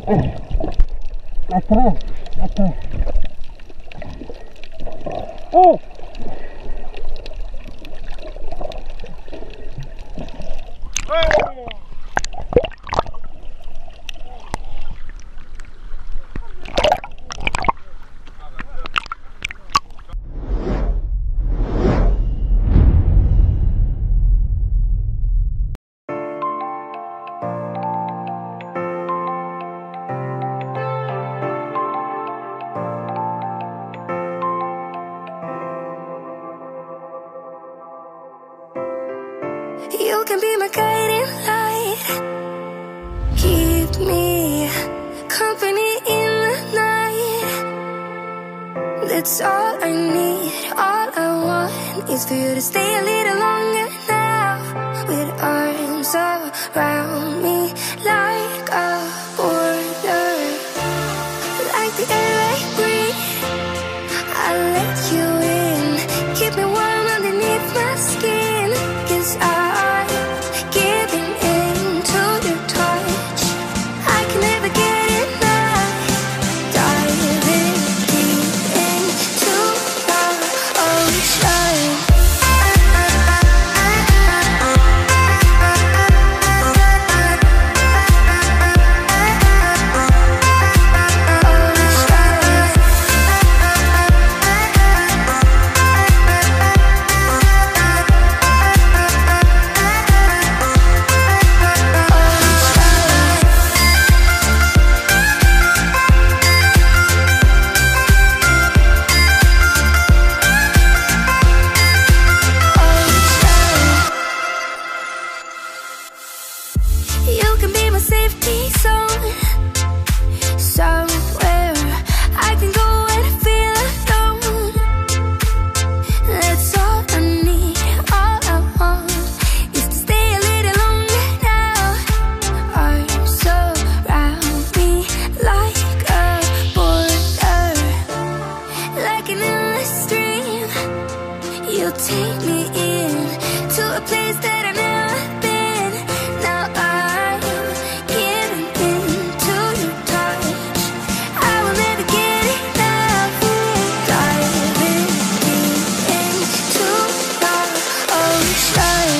A tre. Oh! You can be my guiding light, keep me company in the night. That's all I need, all I want is for you to stay a little longer now. With arms around me like a border, like the air I breathe, I'll let you in. Keep me warm underneath my skin, 'cause I'm giving in to your touch. I can never get enough. Diving deep into the ocean. You can be my safety zone, somewhere I can go when I feel alone. That's all I need, all I want is to stay a little longer now. Arms surround me like a border, like an endless stream. You'll take me in to a place that I've never been. Now I'm giving in to your touch. I will never get enough. Diving deep into the ocean.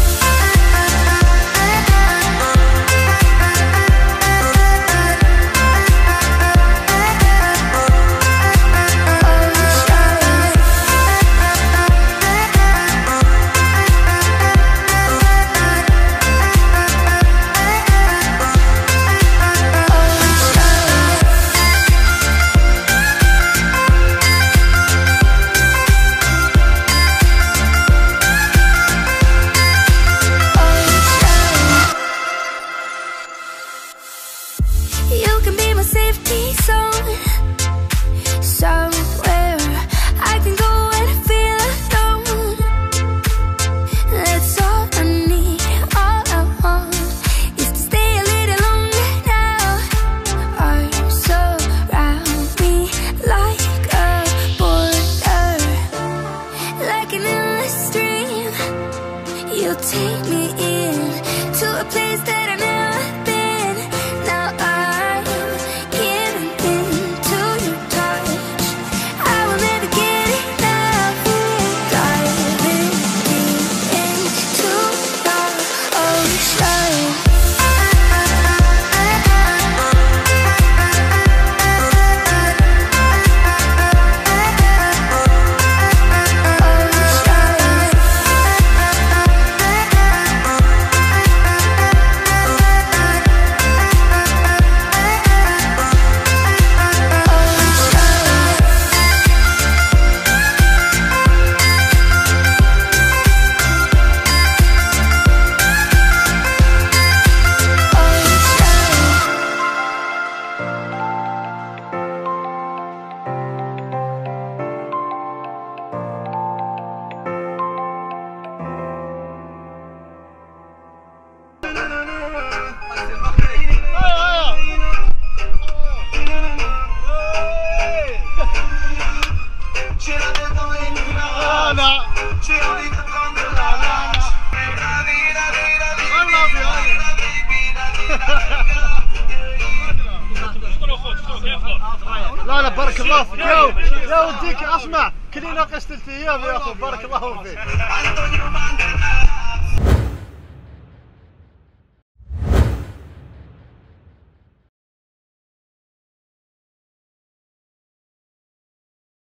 You can be my safety zone, somewhere I can go when I feel alone. That's all I need, all I want is to stay a little longer now. Arms surround me like a border, like an endless stream. You'll take me in to a place that I've never been. Now I'm giving in to your touch. I will never get enough. Diving deep into the ocean. Ocean. بارك الله فيك يا وديك اسمع كلينا قست 3 ايام يا اخو بارك الله فيك